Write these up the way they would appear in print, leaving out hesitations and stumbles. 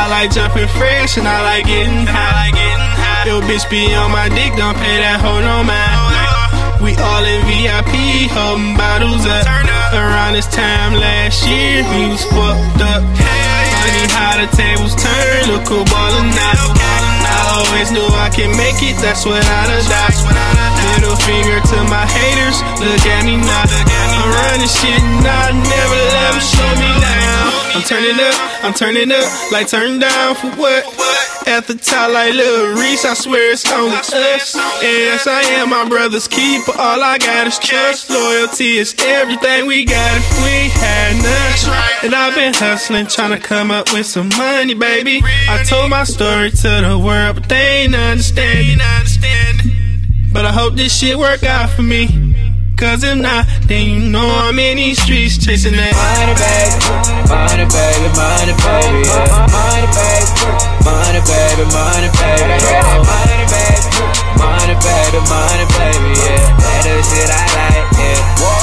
I like jumping fresh and I like getting high. Yo, bitch be on my dick, don't pay that hoe no mind. We all in VIP, holding bottles up. Around this time last year, we was fucked up. Funny how the tables turn, look who ballin' now. I always knew I can make it, that's what I done died. Middle finger to my haters, look at me now. I'm running shit and I never let them slow me down. I'm turning up, like turn down for what? At the top like Lil Reese, I swear it's only us. Yes, I am my brother's keeper, all I got is trust. Loyalty is everything we got if we had none. And I've been hustling, trying to come up with some money, baby. I told my story to the world, but they ain't understanding. But I hope this shit work out for me, cause if not, then you know I'm in these streets chasing that money, baby, money, baby, money, baby, yeah. Money, baby, money, baby, money, baby, yeah. Money, baby, money, baby, money, baby, yeah. That the shit I like, yeah.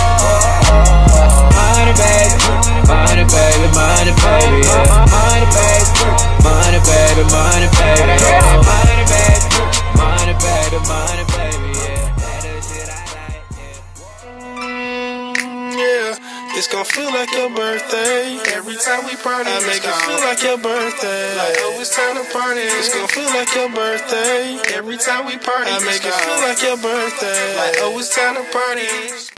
Money, baby, money, baby, money, baby, yeah. Money, baby, money, baby, money, baby, yeah. Money, baby, money, baby, money, baby, yeah. That the shit I like, yeah. It's gon' feel like your birthday. Every time we party, I make it feel like your birthday. Like, oh, it's time to party. It's gon' feel like your birthday. Every time we party, I make it feel like your birthday. Like, oh, it's time to party.